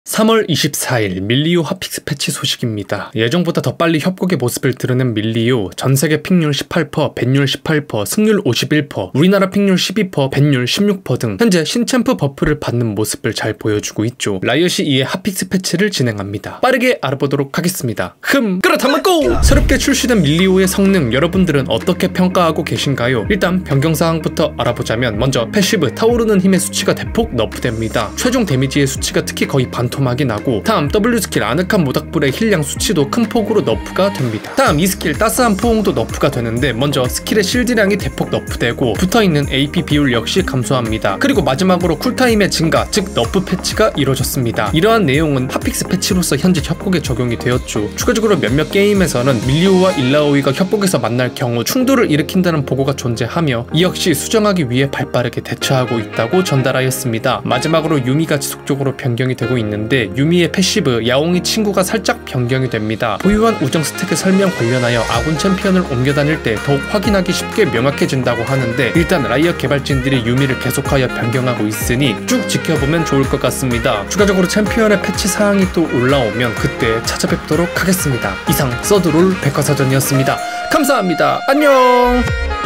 3월 24일 밀리오 핫픽스 패치 소식입니다. 예정보다 더 빨리 협곡의 모습을 드러낸 밀리오, 전세계 픽률 18%, 밴율 18%, 승률 51%, 우리나라 픽률 12%, 밴율 16% 등 현재 신챔프 버프를 받는 모습을 잘 보여주고 있죠. 라이엇이 이에 핫픽스 패치를 진행합니다. 빠르게 알아보도록 하겠습니다. 끌어담았고! 새롭게 출시된 밀리오의 성능 여러분들은 어떻게 평가하고 계신가요? 일단 변경사항부터 알아보자면 먼저 패시브 타오르는 힘의 수치가 대폭 너프됩니다. 최종 데미지의 수치가 특히 거의 반토막이 나고, 다음 W 스킬 아늑한 모닥불의 힐량 수치도 큰 폭으로 너프가 됩니다. 다음 이 스킬 따스한 포옹도 너프가 되는데 먼저 스킬의 실드량이 대폭 너프되고 붙어있는 AP 비율 역시 감소합니다. 그리고 마지막으로 쿨타임의 증가, 즉 너프 패치가 이루어졌습니다. 이러한 내용은 핫픽스 패치로서 현재 협곡에 적용이 되었죠. 추가적으로 몇몇 게임에서는 밀리오와 일라오이가 협곡에서 만날 경우 충돌을 일으킨다는 보고가 존재하며 이 역시 수정하기 위해 발빠르게 대처하고 있다고 전달하였습니다. 마지막으로 유미가 지속적으로 변경이 되고 있는데 유미의 패시브 야옹이 친구가 살짝 변경이 됩니다. 보유한 우정 스택의 설명 관련하여 아군 챔피언을 옮겨 다닐 때 더욱 확인하기 쉽게 명확해진다고 하는데, 일단 라이엇 개발진들이 유미를 계속하여 변경하고 있으니 쭉 지켜보면 좋을 것 같습니다. 추가적으로 챔피언의 패치 사항이 또 올라오면 그때 찾아뵙도록 하겠습니다. 이상 서드롤 백과사전이었습니다. 감사합니다. 안녕!